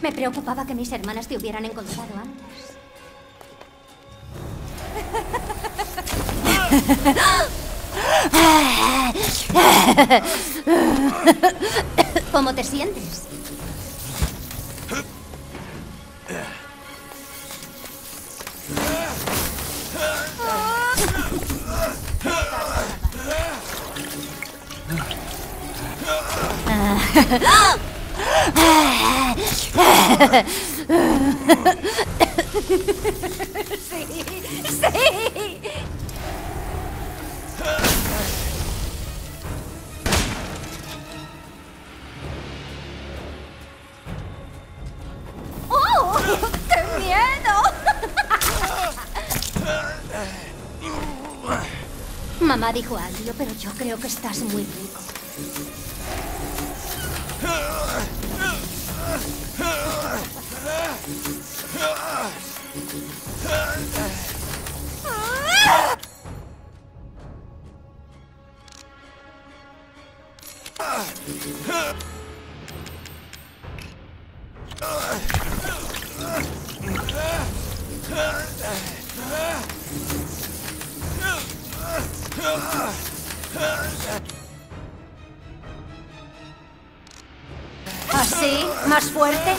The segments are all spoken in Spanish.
Me preocupaba que mis hermanas te hubieran encontrado antes. ¿Cómo te sientes? Sí, sí. ¡Oh! ¡Qué miedo! Mamá dijo agrio, pero yo creo que estás muy rico. ¿Así? ¿Más fuerte?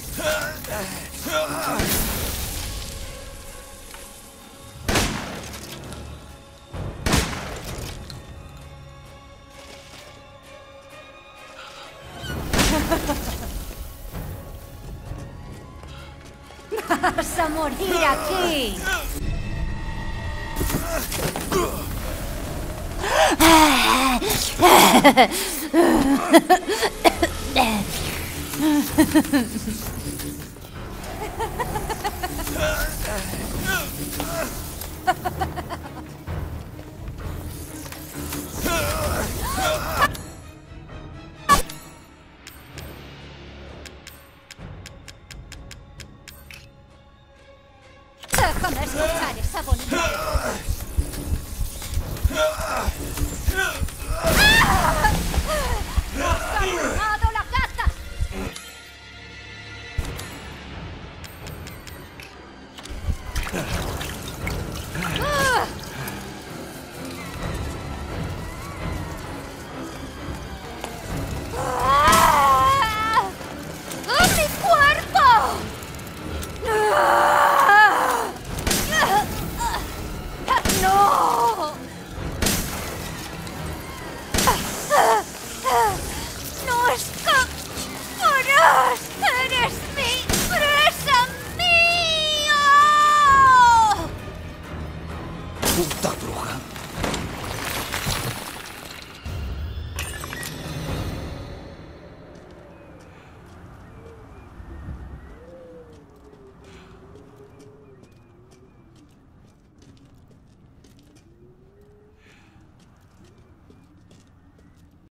¡Vas a morir aquí! Déjame escuchar esa bonita. ¡Nos ha arruinado la caza! ¡Oh, mi cuerpo! ¡No! ¡No escaparás! ¡Eres mi presa mío! ¡Puta bruja!